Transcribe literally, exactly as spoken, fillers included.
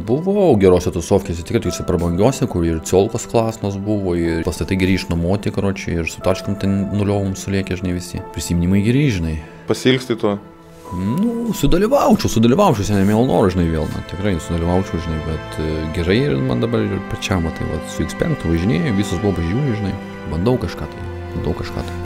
buvau gerose tusovkėse, tikrai tokiuose prabangiuose, kur ir ciolkos klasnos buvo, ir pastatai geri išnuomoti, karočiui, ir su tačkom ten nuliovom sulėkė, žinai, visi. Prisiminimai geri, žinai. Pasilgsti to? Nu, sudalyvaučiau, sudalyvaučiau, seniai miel noro, žinai, vėl, na, tikrai sudalyvaučiau, žinai, bet uh, gerai ir man dabar ir pačiam, tai va, su X penki važinėjau, visos buvo pažiūrė, žinai, bandau kažką tai, bandau kažką tai.